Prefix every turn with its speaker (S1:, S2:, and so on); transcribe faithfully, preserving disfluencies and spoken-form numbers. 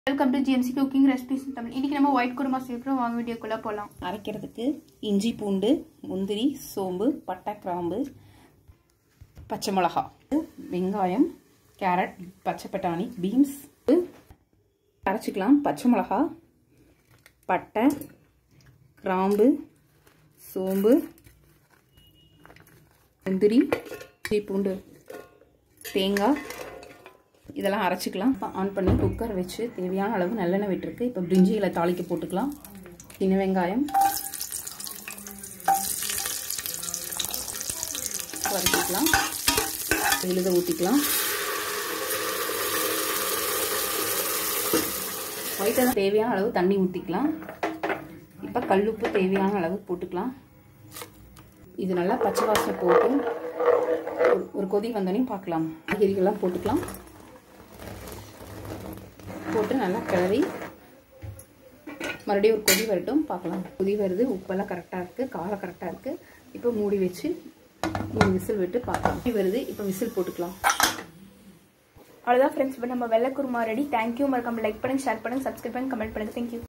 S1: Welcome to GMC cooking recipes Tamil. இன்னைக்கு நம்ம white kurma செய்யறோம். வாங்க வீடியோக்குள்ள போலாம்.
S2: அரைக்கிறதுக்கு இஞ்சி பூண்டு முந்திரி சோம்பு பட்டை கிராம்பு பச்சை மிளகா வெங்காயம் கேரட் பச்சை பட்டாணி பீன்ஸ் அரைச்சிக்கலாம். பச்சை மிளகா பட்டை கிராம்பு சோம்பு முந்திரி இஞ்சி பூண்டு தேங்காய் இதெல்லாம் அரைச்சிக்கலாம். ஆன் பண்ணி குக்கர் வச்சு தேவையான அளவு நல்லெண்ணெய் விட்டுருக்கு. இப்போ பிரிஞ்சிகளை தாளிக்க போட்டுக்கலாம். சின்ன வெங்காயம் வதக்கிக்கலாம். விழுத ஊற்றிக்கலாம். ஒயிட்டாக தேவையான அளவு தண்ணி ஊற்றிக்கலாம். இப்போ கல்லுப்பு தேவையான அளவு போட்டுக்கலாம். இது நல்லா பச்சை வாசனை போட்டு ஒரு கொதி வந்தோடனே பார்க்கலாம். காய்கறிகள்லாம் போட்டுக்கலாம். போட்டு நல்லா கிளறி மறுபடியும் ஒரு கொதி வரட்டும் பார்க்கலாம். கொதி வருது, உப்பெல்லாம் கரெக்டாக இருக்குது, காரம் கரெக்டாக இருக்குது. இப்போ மூடி வச்சு மூணு விசில் விட்டு பார்க்கலாம். வருது, இப்போ விசில் போட்டுக்கலாம்.
S1: அவ்வளோதான் ஃப்ரெண்ட்ஸ், இப்போ நம்ம வெள்ளை குருமா ரெடி. தேங்க்யூ. மறக்காம லைக் பண்ணுங்க, ஷேர் பண்ணுங்க, சப்ஸ்கிரைப் பண்ணுங்க, கமெண்ட் பண்ணுங்க. தேங்க்யூ.